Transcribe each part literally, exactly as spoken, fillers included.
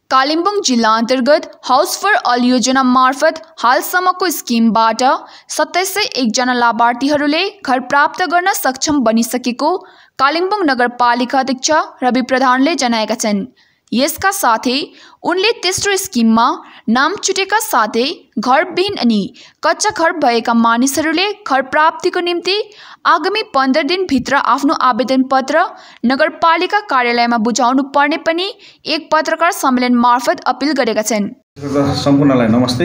कालिम्पोङ जिल्ला अन्तर्गत house for all योजना मार्फत हालसम्मको स्किमबाट सत्ताइस सय एकजना लाभार्थीहरूले घर प्राप्त गर्न सक्षम बनिसकेको कालिम्पोङ नगरपालिका अध्यक्ष रवि प्रधानले जनाएका छन्। यसका साथै उनले तेस्रो स्किममा नाम छुटेका साथै घरविहीन अनि कच्चा घर भएका मानिसहरूले घर प्राप्तिको निम्ति आगामी पन्ध्र दिनभित्र आफ्नो आवेदन पत्र नगरपालिका कार्यालयमा बुझाउनु पर्ने पनि एक पत्रकार सम्मेलन मार्फत अपिल गरेका छन्। सम्पूर्णलाई नमस्ते।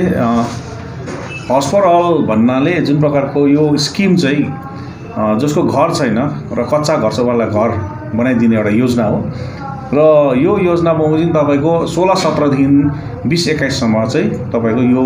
हाउस फर अल भन्नाले जुन प्रकारको यो स्किम चाहिँ जसको घर छैन र कच्चा घरवाला घर बनाइदिने एउटा योजना हो र यो योजना बमोजिम तपाईको सोह्र सत्रदेखि बीस एक्काइससम्म चाहिँ तपाईको यो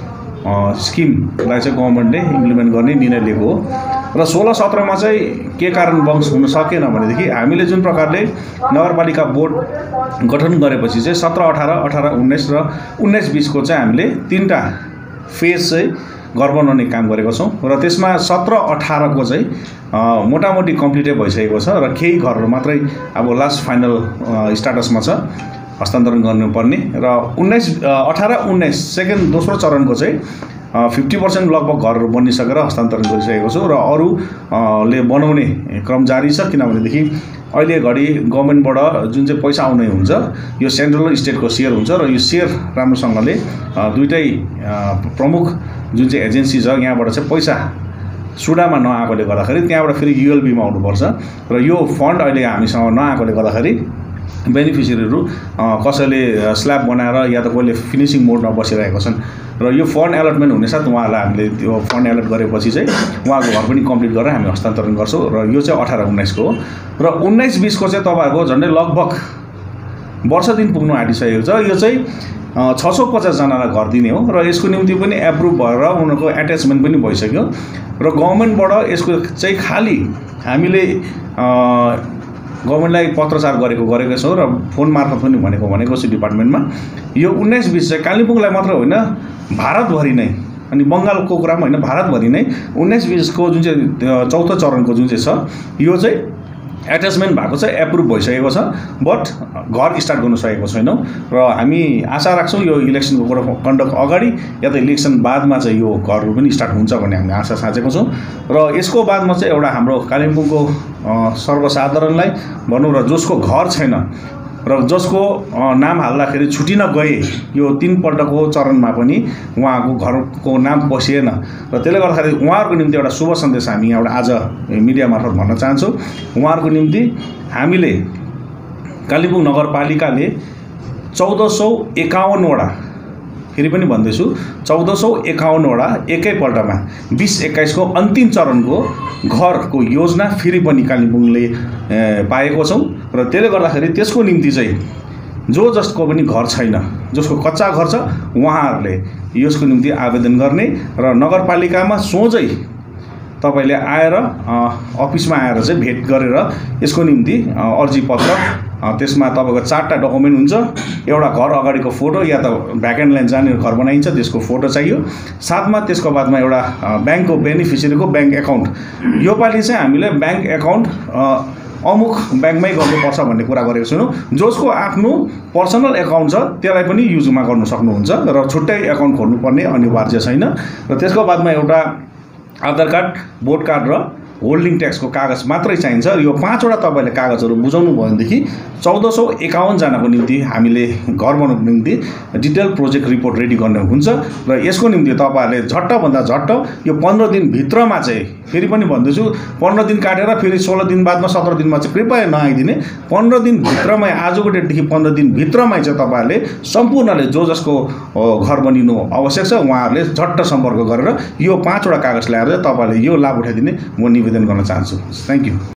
स्किमलाई चाहिँ गभर्नमेन्टले इम्प्लिमेन्ट गर्ने निर्णय लिएको हो र सोह्र सत्रमा चाहिँ के कारणवश हुन सकेन भनेदेखि हामीले जुन प्रकारले नगरपालिका बोर्ड गठन गरेपछि चाहिँ सत्र अठार अठार उन्नाइस र उन्नाइस बीसको चाहिँ हामीले तीनटा फेज चाहिँ घर बनाउने काम गरेको छौँ र त्यसमा सत्र अठारको चाहिँ मोटामोटी कम्प्लिटै भइसकेको छ र केही घरहरू मात्रै अब लास्ट फाइनल स्टाटसमा छ हस्तान्तरण गर्नुपर्ने र उन्नाइस अठार उन्नाइस सेकेन्ड दोस्रो चरणको चाहिँ फिफ्टी पर्सेंट लगभग घरहरू बनिसकेर हस्तान्तरण गरिसकेको छु र अरूले बनाउने क्रम जारी छ। किनभनेदेखि अहिले घडी गभर्नमेन्टबाट जुन चाहिँ पैसा आउने हुन्छ यो सेन्ट्रल र स्टेटको सेयर हुन्छ र यो सेयर राम्रोसँगले दुईटै प्रमुख जुन चाहिँ एजेन्सी छ यहाँबाट चाहिँ पैसा सुडामा नआएकोले गर्दाखेरि त्यहाँबाट फेरि युएलबीमा आउनुपर्छ र यो फन्ड अहिले हामीसँग नआएकोले गर्दाखेरि बेनिफिसियरीहरू कसैले स्ल्याब बनाएर या त कसैले फिनिसिङ मोडमा बसिरहेका छन् र यो फन्ड एलटमेन्ट हुनेसाथ उहाँलाई हामीले त्यो फन्ड एलट गरेपछि चाहिँ उहाँको घर पनि कम्प्लिट गरेर हामी हस्तान्तरण गर्छौँ र यो चाहिँ अठार उन्नाइसको हो र उन्नाइस बीसको चाहिँ तपाईँहरूको झन्डै लगभग वर्ष दिन पुग्नु आँटिसकेको छ। यो चाहिँ छ सौ पचासजनालाई घर दिने हो र यसको निम्ति पनि एप्रुभ भएर उनीहरूको एट्याचमेन्ट पनि भइसक्यो र गभर्नमेन्टबाट यसको चाहिँ खाली हामीले गभर्नमेन्टलाई पत्रचार गरेको गरेको छौँ र फोन मार्फत पनि भनेको भनेको छु डिपार्टमेन्टमा। यो उन्नाइस बीस चाहिँ कालिम्पोङलाई मात्र होइन भारतभरि नै अनि बङ्गालको कुरा पनि होइन भारतभरि नै उन्नाइस बीसको जुन चाहिँ चौथो चरणको जुन चाहिँ छ यो चाहिँ एट्याचमेन्ट भएको चाहिँ एप्रुभ भइसकेको छ बट घर स्टार्ट गर्न सकेको छैनौँ र हामी आशा राख्छौँ यो इलेक्सनको कन्डक्ट अगाडि या त इलेक्सन बादमा चाहिँ यो घरहरू पनि स्टार्ट हुन्छ भन्ने हामीले आशा साँचेको छौँ र यसको बादमा चाहिँ एउटा हाम्रो कालिम्पोङको सर्वसाधारणलाई भनौँ र जसको घर छैन र जसको नाम हाल्दाखेरि छुटिन गए यो तीनपल्टको चरणमा पनि उहाँको घरको नाम पसिएन र त्यसले गर्दाखेरि उहाँहरूको निम्ति एउटा शुभ सन्देश हामी यहाँबाट आज मिडिया मार्फत भन्न चाहन्छौँ। उहाँहरूको निम्ति हामीले कालिम्पोङ नगरपालिकाले चौध सौ एकाउन्नवटा फेरि पनि भन्दैछु चौध सौ एकाउन्नवटा एकैपल्टमा बीस एक्काइसको अन्तिम चरणको घरको योजना फेरि पनि कालिम्पोङले पाएको छौँ र त्यसले गर्दाखेरि त्यसको निम्ति चाहिँ जो जसको पनि घर छैन जसको कच्चा घर छ उहाँहरूले यसको निम्ति आवेदन गर्ने र नगरपालिकामा सोझै तपाईले आएर अफिसमा आएर चाहिँ भेट गरेर यसको निम्ति अर्जी पत्र त्यसमा तपाईको चारवटा डकुमेन्ट हुन्छ। एउटा घर अगाडिको फोटो या त भ्याकेन्ट ल्यान्ड जाने घर बनाइन्छ त्यसको फोटो चाहियो, साथमा त्यसको बादमा एउटा ब्याङ्कको बेनिफिसियरीको ब्याङ्क एकाउन्ट योपालि चाहिँ हामीले ब्याङ्क एकाउन्ट अमुक ब्याङ्कमै गर्नुपर्छ भन्ने कुरा गरेको छौँ। जसको आफ्नो पर्सनल एकाउन्ट छ त्यसलाई पनि युजमा गर्न सक्नुहुन्छ र छुट्टै एकाउन्ट खोल्नुपर्ने अनिवार्य छैन र त्यसको बादमा एउटा आधार कार्ड भोट कार्ड र होल्डिङ ट्याक्सको कागज मात्रै चाहिन्छ। यो पाँचवटा तपाईँले कागजहरू बुझाउनु भयो भनेदेखि चौध सौ एकाउन्नजनाको निम्ति हामीले घर बनाउनुको निम्ति डिटेल प्रोजेक्ट रिपोर्ट रेडी गर्ने हुन्छ र यसको निम्ति तपाईँहरूले झट्टभन्दा झट्ट यो पन्ध्र दिनभित्रमा चाहिँ फेरि पनि भन्दैछु पन्ध्र दिन काटेर फेरि सोह्र दिन बादमा सत्र दिनमा चाहिँ कृपया नआइदिने पन्ध्र दिनभित्रमै आजको डेटदेखि पन्ध्र दिनभित्रमै चाहिँ तपाईँहरूले सम्पूर्णले जो जसको घर बनिनु आवश्यक छ उहाँहरूले झट्ट सम्पर्क गरेर यो पाँचवटा कागज ल्याएर तपाईँहरूले यो लाभ उठाइदिने म निवेदन गर्न चाहन्छु। Thank you.